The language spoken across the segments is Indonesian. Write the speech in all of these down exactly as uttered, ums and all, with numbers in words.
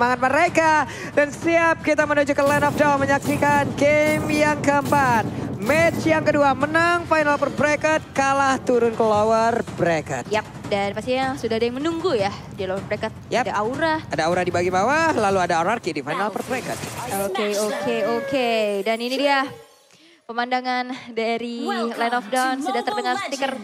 semangat mereka. Dan siap kita menuju ke Land of Dawn menyaksikan game yang keempat. Match yang kedua menang final per bracket, kalah turun ke lower bracket. Yap, dan pastinya sudah ada yang menunggu ya di lower bracket. Yap. Ada Aura. Ada Aura di bagian bawah, lalu ada Anarchy di final per bracket. Oke, oke, oke. Dan ini dia pemandangan dari Land of Dawn. Sudah terdengar stiker.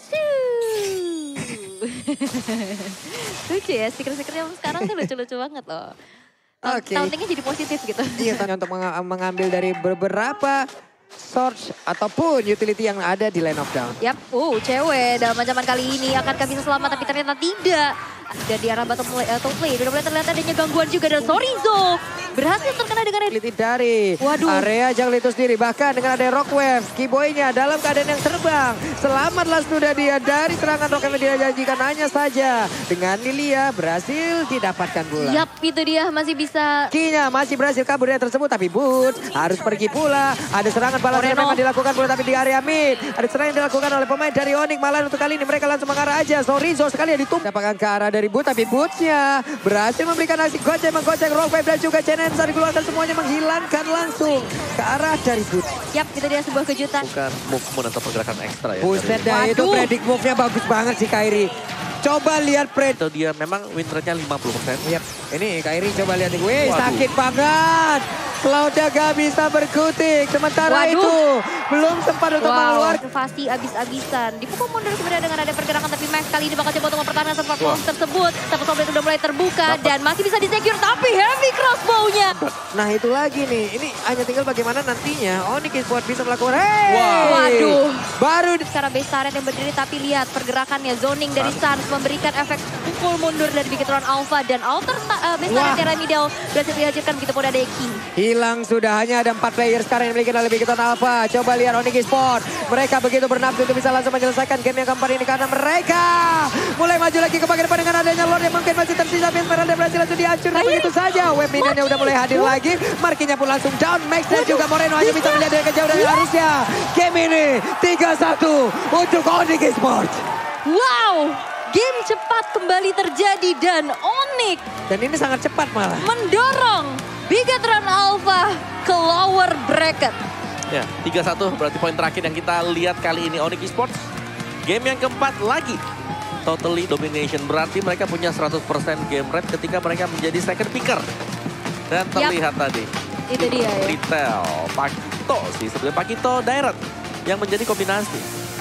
Lucu ya, stiker-stikernya sekarang tuh lucu-lucu banget loh. Oke. Tauntingnya jadi positif gitu. Iya, untuk meng- mengambil dari beberapa source ataupun utility yang ada di Land of Dawn. Yap, uh, cewek dalam ancaman kali ini akankah bisa selamat, tapi ternyata tidak. Dan di arah bottom play, uh, top play udah mulai terlihat adanya gangguan juga, dan Sorizo berhasil terkena dengan Utility dari Waduh. area jungle itu sendiri. Bahkan dengan ada Rock Wave, Kiboy-nya dalam keadaan yang terbang. Selamatlah sudah dia dari serangan Rock Wave yang dijanjikan, hanya saja dengan Lilia berhasil didapatkan bola. Yap, itu dia masih bisa. Kinya masih berhasil kabur dari tersebut, tapi Boots harus pergi pula. Ada serangan balas yang Moreno. memang dilakukan pula, tapi di area mid. Ada serangan yang dilakukan oleh pemain dari Onyx. Malah untuk kali ini mereka langsung mengarah aja. Sorizo sekali ya ditumpuk. Dapatkan ke arah dari Boots, tapi Boots-nya berhasil memberikan aksi goceng, menggoceng Rock Wave dan juga Chenensa dikeluarkan, semuanya menghilangkan langsung ke arah dari Boots. Yap, itu dia sebuah kejutan. Bukan movement atau pergerakan ekstra ya. Buset dari- dah, itu Waduh. predict move-nya bagus banget sih Kairi. Coba lihat pred. Itu dia memang win rate-nya lima puluh persen. Yap, ini Kairi coba lihat nih. Wih, Waduh. sakit banget. Cloud-nya gak bisa berkutik. Sementara Waduh. itu belum sempat untuk Wow, mengeluarkan. invasi abis-abisan. Dipukul mundur sebenarnya dengan ada pergerakan, tapi Max kali ini bakal coba untuk mempertahankan support Wah. box tersebut. Tapi Sombret udah mulai terbuka Dapat. dan masih bisa di-secure, tapi heavy crossbow-nya. Nah itu lagi nih. Ini hanya tinggal bagaimana nantinya Onyx Esports bisa melakukan. Hey! Wow. Waduh. Baru di- Secara base turret yang berdiri, tapi lihat pergerakannya, zoning dari Suns memberikan efek pukul mundur dari Bigetron Alpha, dan alter uh, base Wah. turret dari Midel berhasil dihancurkan, begitu pun ada King. hilang sudah, hanya ada empat player sekarang yang dimiliki oleh Bigetron Alpha. Coba lihat Onyx Esports. Mereka begitu bernafsu untuk bisa langsung menyelesaikan game yang keempat ini, karena mereka mulai maju lagi ke bagian depan dengan adanya Lord yang mungkin masih tersisa. Esmeralda berhasil langsung dihancurkan begitu saja. Web minionnya udah mulai hadir lagi. Markinya pun langsung down. Max dan juga Moreno hanya bisa melihat dari kejauhan, dan harusnya game ini tiga satu untuk Onyx Esports. Wow, game cepat kembali terjadi dan Onyx Dan ini sangat cepat malah. mendorong Bigetron Alpha ke lower bracket. Ya, tiga satu berarti poin terakhir yang kita lihat kali ini Onyx Esports. Game yang keempat lagi. Totally domination, berarti mereka punya seratus persen game rate ketika mereka menjadi second picker. Dan terlihat tadi. Itu dia ya. Retail, Pakito sih, sebenarnya Pakito Direct yang menjadi kombinasi.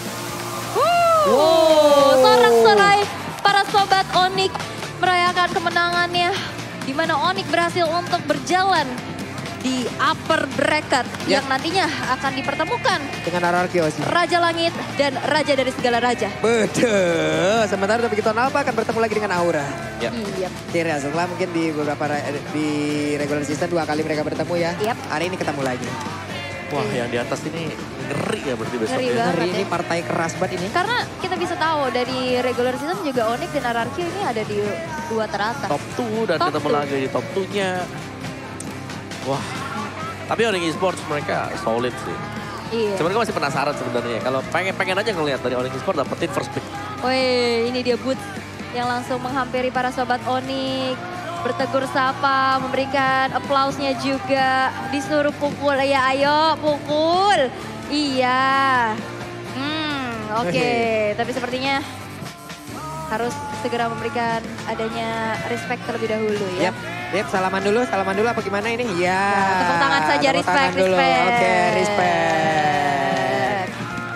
Wow, sorak-sorai para sobat Onyx merayakan kemenangannya, di mana Onyx berhasil untuk berjalan di upper bracket Ya. yang nantinya akan dipertemukan Dengan Anarchy sih. Raja Langit dan Raja dari segala raja. Betul. Sementara untuk Bigetron Alpha akan bertemu lagi dengan Aura. Ya. Iya. Kira setelah mungkin di beberapa ra- di regular season dua kali mereka bertemu ya. Yap. Hari ini ketemu lagi. Wah, yang di atas ini ngeri ya berarti besok Ngeri ya. banget. Hari ini ya. partai keras banget ini. Karena kita bisa tahu dari regular season juga Onyx dan Anarchy ini ada di dua teratas. Top dua dan Top ketemu two. lagi di top dua-nya. Wah. Tapi Onyx Esports mereka solid sih. Iya. Sebenarnya masih penasaran sebenarnya. Kalau pengen-pengen aja ngelihat dari Onyx Esports dapetin first pick. Woi, ini dia Boots yang langsung menghampiri para sobat Onyx. Bertegur sapa, memberikan aplausnya juga. Disuruh pukul, ya ayo pukul. Iya. Hmm, oke. Tapi sepertinya harus segera memberikan adanya respect terlebih dahulu ya. Yap, yap, salaman dulu, salaman dulu apa gimana ini? Ya. Ya, tepuk tangan saja, tepuk respect, tangan dulu. respect. Oke, respect.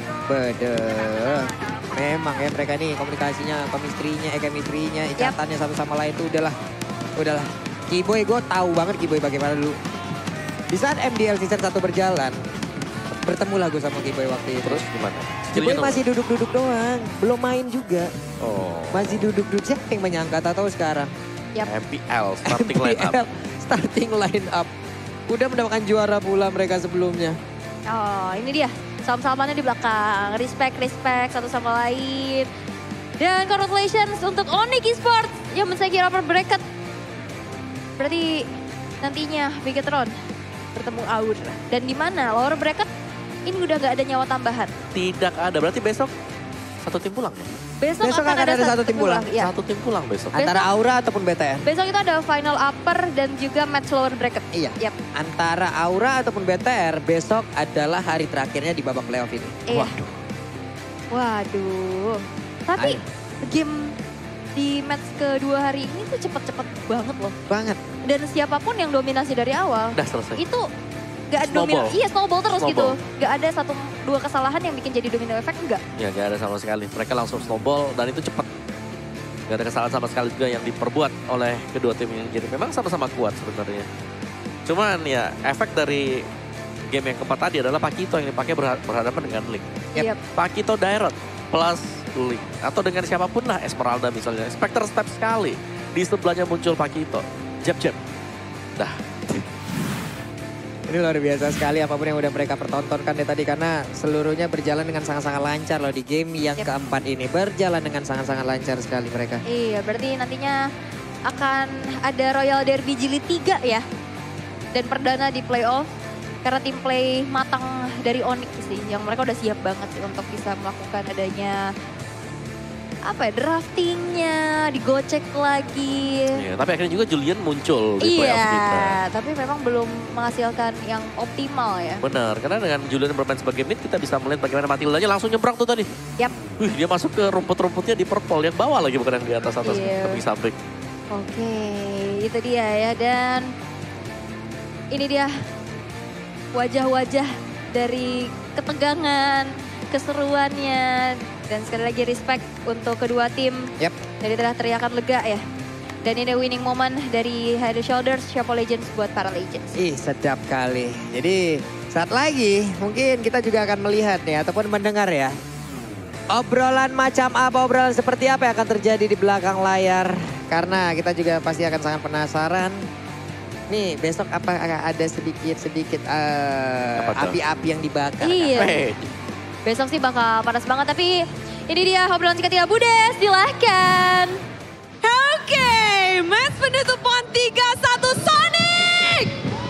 Bedeh. Memang ya mereka nih komunikasinya, chemistry-nya, eh chemistry-nya, ikatannya satu sama lain itu udahlah. Udahlah. Kiboy gue tahu banget Kiboy bagaimana dulu. Di saat M D L season satu berjalan, bertemu lah gue sama Kiboy waktu itu. Terus gimana? Kiboy Skillnya masih duduk-duduk doang, belum main juga. Oh. Masih duduk-duduk, siapa yang menyangka, tak tahu sekarang. Yap. M P L starting line up. M P L starting line up. Udah mendapatkan juara pula mereka sebelumnya. Oh, ini dia. Salam-salamannya di belakang. Respect, respect satu sama lain. Dan congratulations untuk Onyx Esports yang mensecure upper bracket. Berarti nantinya Bigetron bertemu Aura. Dan di mana lower bracket ini udah gak ada nyawa tambahan. Tidak ada. Berarti besok satu tim pulang ya? Besok, Besok akan, akan ada satu tim pulang. Ya. Satu tim pulang besok. Antara Aura ataupun B T R. Besok itu ada final upper dan juga match lower bracket. Iya. Yap. Antara Aura ataupun B T R besok adalah hari terakhirnya di babak playoff ini. Iya. Waduh. Waduh. Tapi Ayo. game di match kedua hari ini tuh cepet-cepet banget loh. Banget. Dan siapapun yang dominasi dari awal, Udah selesai. itu gak Snowball. dominasi. Iya snowball terus Snowball. gitu. Gak ada satu dua kesalahan yang bikin jadi domino effect, enggak. Ya gak ada sama sekali. Mereka langsung snowball dan itu cepat. Gak ada kesalahan sama sekali juga yang diperbuat oleh kedua tim ini. Jadi memang sama-sama kuat sebenarnya. Cuman ya efek dari game yang keempat tadi adalah Pakito yang dipakai berha- berhadapan dengan Link. Yep. Pakito direct plus Link. Atau dengan siapapun lah, Esmeralda misalnya. Spectre step sekali. Di sebelahnya muncul Pakito. Jab-jab. Dah. Ini luar biasa sekali apapun yang udah mereka pertontonkan deh tadi. Karena seluruhnya berjalan dengan sangat-sangat lancar loh di game yang Yep. keempat ini. Berjalan dengan sangat-sangat lancar sekali mereka. Iya, berarti nantinya akan ada Royal Derby Jilid tiga ya. Dan perdana di playoff. Karena tim play matang dari Onyx sih. Yang mereka udah siap banget sih untuk bisa melakukan adanya apa ya, draftingnya, digocek lagi. Iya, tapi akhirnya juga Julian muncul di playoff kita. Iya, tapi memang belum menghasilkan yang optimal ya. Benar, karena dengan Julian bermain sebagai mid kita bisa melihat bagaimana Matildanya langsung nyebrang tuh tadi. Yap. Wih, dia masuk ke rumput-rumputnya di purple yang bawah lagi bukan yang di atas atas Iya. tepi samping. Oke, itu dia ya. Dan ini dia wajah-wajah dari ketegangan, keseruannya. Dan sekali lagi respect untuk kedua tim. Yap. Dari telah teriakan lega ya. Dan ini winning moment dari Head and Shoulders, Shapo Legends buat para Legends. Ih, sedap kali. Jadi saat lagi mungkin kita juga akan melihat nih ataupun mendengar ya. Obrolan macam apa, obrolan seperti apa yang akan terjadi di belakang layar. Karena kita juga pasti akan sangat penasaran. Nih besok apa ada sedikit-sedikit uh, Apa tuh? api-api yang dibakar. Iya. Hey, Besok sih bakal panas banget, tapi ini dia obrolan singkatnya Budes, silahkan. Oke, match penutupan tiga satu Sonic.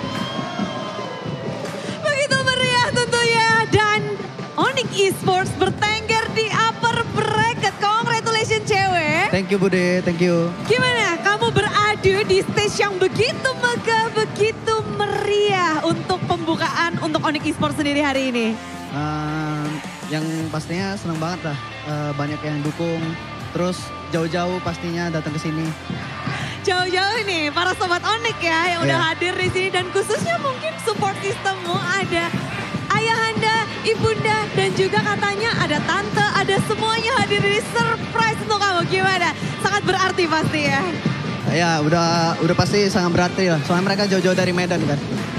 Begitu meriah tentunya dan Onyx Esports bertengger di upper bracket. Congratulations cewek. Thank you Bude, thank you. Gimana kamu beradu di stage yang begitu megah, begitu meriah untuk pembukaan untuk Onyx Esports sendiri hari ini? Uh, yang pastinya senang banget lah, uh, banyak yang dukung. Terus jauh-jauh pastinya datang ke sini. Jauh-jauh nih para sobat Onyx ya yang udah Iya. hadir di sini dan khususnya mungkin support sistemmu ada ayahanda, ibunda dan juga katanya ada tante, ada semuanya hadir di surprise untuk kamu. Gimana? Sangat berarti pasti ya. Ya udah udah pasti sangat berarti lah, soalnya mereka jauh-jauh dari Medan kan.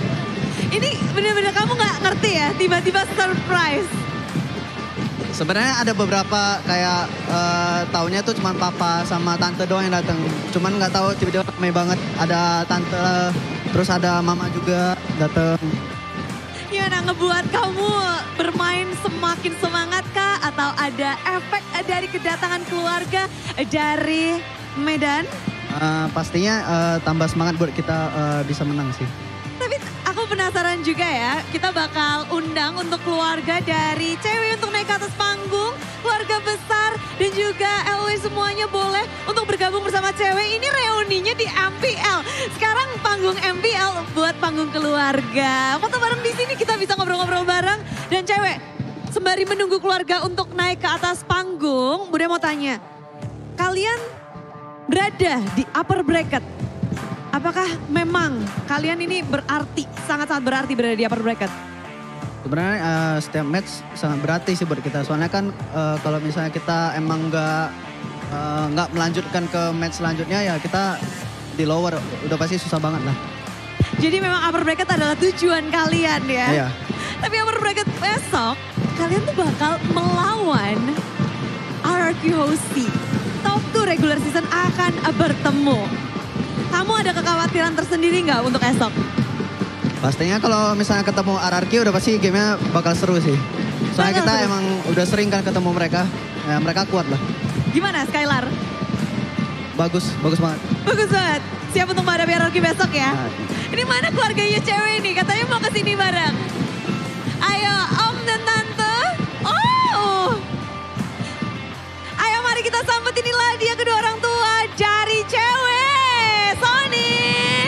Ini bener-bener kamu nggak ngerti ya tiba-tiba surprise. Sebenarnya ada beberapa kayak uh, taunya tuh cuma papa sama tante doang yang datang. Cuman nggak tahu tiba-tiba ramai banget. Ada tante, terus ada mama juga datang. Gimana ngebuat kamu bermain semakin semangat kah? Atau ada efek dari kedatangan keluarga dari Medan? Uh, pastinya uh, tambah semangat buat kita uh, bisa menang sih. Tapi aku penasaran juga ya, kita bakal undang untuk keluarga dari cewek untuk naik ke atas panggung, keluarga besar dan juga L W semuanya boleh untuk bergabung bersama cewek. Ini reuninya di M P L. Sekarang panggung M P L buat panggung keluarga. Foto bareng di sini kita bisa ngobrol-ngobrol bareng. Dan cewek, sembari menunggu keluarga untuk naik ke atas panggung, Bude mau tanya, kalian berada di upper bracket. Apakah memang kalian ini berarti, sangat-sangat berarti berada di upper bracket? Sebenarnya uh, setiap match sangat berarti sih buat kita. Soalnya kan uh, kalau misalnya kita emang nggak uh, nggak melanjutkan ke match selanjutnya ya kita di lower udah pasti susah banget lah. Jadi memang upper bracket adalah tujuan kalian ya? Iya. Tapi upper bracket besok kalian tuh bakal melawan R R Q Hosti. Top dua regular season akan bertemu. Kamu ada kekhawatiran tersendiri nggak untuk esok? Pastinya kalau misalnya ketemu R R Q udah pasti gamenya bakal seru sih. Soalnya Bakal kita seru. emang udah sering kan ketemu mereka. Ya mereka kuat lah. Gimana Skylar? Bagus, bagus banget. Bagus banget. Siap untuk menghadapi R R Q besok ya? Nah, Ini mana keluarganya cewek nih? Katanya mau kesini bareng. Ayo om dan tante. Oh. kita sambut inilah dia kedua orang tua dari cewek, Sonic.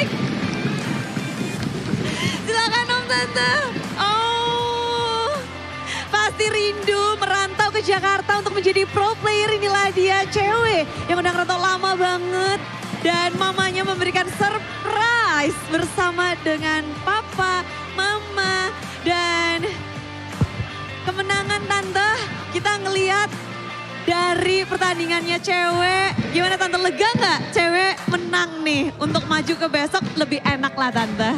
Silakan Om Tante. Oh, pasti rindu merantau ke Jakarta untuk menjadi pro player. Inilah dia cewek yang udah ngerantau lama banget. Dan mamanya memberikan surprise bersama dengan papa, mama, dan kemenangan Tante. Kita ngelihat dari pertandingannya cewek, gimana Tante, lega nggak cewek menang nih untuk maju ke besok lebih enak lah Tante?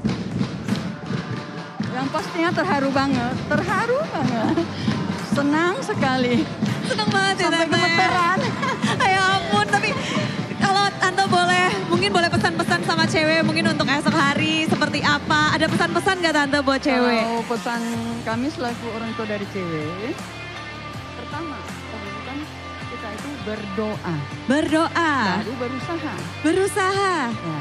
Yang pastinya terharu banget, terharu banget. Senang sekali. Senang banget ya Sampai Tante. gemeteran. Ya ampun, tapi kalau Tante boleh, mungkin boleh pesan-pesan sama cewek mungkin untuk esok hari seperti apa? Ada pesan-pesan nggak Tante buat cewek? Kalau pesan kami selaku orang tua dari cewek, pertama, kan kita itu berdoa, Berdoa, baru berusaha. berusaha, Ya.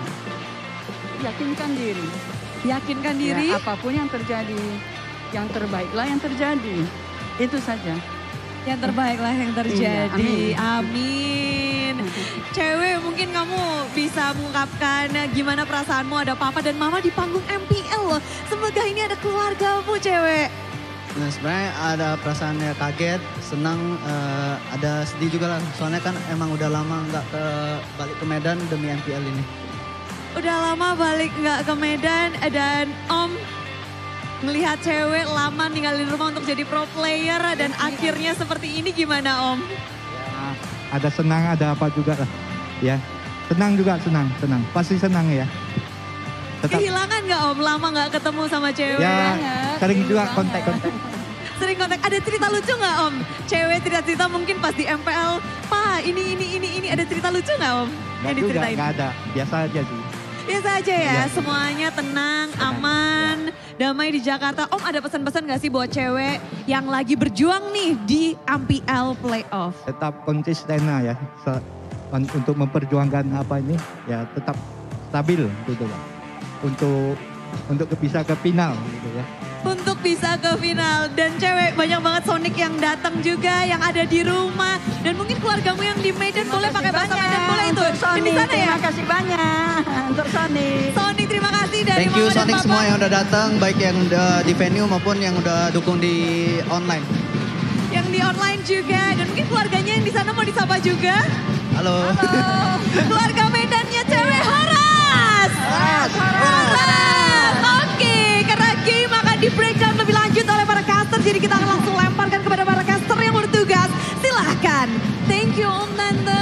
Yakinkan diri. yakinkan diri. Ya, apapun yang terjadi, yang terbaiklah yang terjadi. Itu saja. Yang terbaiklah yang terjadi. Iya, amin. Cewek, mungkin kamu bisa mengungkapkan gimana perasaanmu ada papa dan mama di panggung M P L loh. Semoga ini ada keluargamu cewek. Nah sebenarnya ada perasaannya kaget, senang, eh, ada sedih juga lah. Soalnya kan emang udah lama nggak ke balik ke Medan demi M P L ini. Udah lama balik nggak ke Medan dan Om melihat cewek lama ninggalin rumah untuk jadi pro player dan akhirnya seperti ini gimana Om? Ya, ada senang, ada apa juga lah. Ya, senang juga, senang, senang. Pasti senang ya. Tetap, Kehilangan nggak Om lama nggak ketemu sama cewek? ya, banget, sering juga banget. kontak-kontak. Sering kontak, ada cerita lucu nggak Om? Cewek cerita-cerita mungkin pas di M P L, Pak ini, ini, ini, ini, ada cerita lucu nggak Om? Nggak Yang juga, diceritain? nggak ada. Biasa aja sih. Biasa aja ya, Iya. semuanya tenang, aman, damai di Jakarta. Om ada pesan-pesan gak sih buat cewek yang lagi berjuang nih di M P L Playoff? Tetap konsisten lah ya. Se- un- untuk memperjuangkan apa ini, ya tetap stabil gitu lah. Untuk untuk bisa ke final gitu ya. Untuk bisa ke final. Dan cewek banyak banget Sonic yang datang juga, yang ada di rumah. Dan mungkin keluargamu yang di Medan boleh pakai bahasa Medan, boleh itu. Untuk Dan Sony, di sana ya. terima kasih banyak. Untuk Sony. Sonic terima kasih dari Thank you Mama dan Sonic Papa. semua yang udah datang, baik yang udah di venue maupun yang udah dukung di online. Yang di online juga. Dan mungkin keluarganya yang di sana mau disapa juga. Halo. Keluarga Medannya cewek Horas. Horas, Horas. Oke, karena game akan di breakdown lebih lanjut oleh para caster. Jadi kita akan langsung lemparkan kepada para caster yang bertugas. Silahkan. Thank you Om Tante.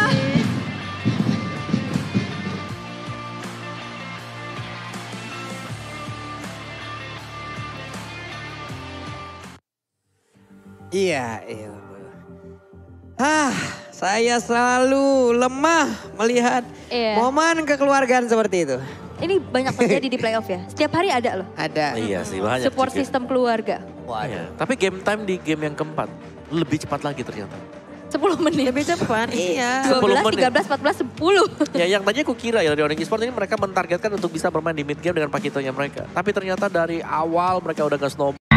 Iya, iya. Ah, saya selalu lemah melihat Iya. momen kekeluargaan seperti itu. Ini banyak terjadi di playoff ya. Setiap hari ada loh. Ada. Iya sih, banyak Support juga. sistem keluarga. Iya. Tapi game time di game yang keempat lebih cepat lagi ternyata. sepuluh menit. Lebih cepat, iya. dua sepuluh belas, menit. tiga belas, empat belas, sepuluh. Ya yang tadinya aku kira ya dari Onyx Esports ini mereka mentargetkan untuk bisa bermain di mid game dengan pakitonya mereka. Tapi ternyata dari awal mereka udah nge-snowball.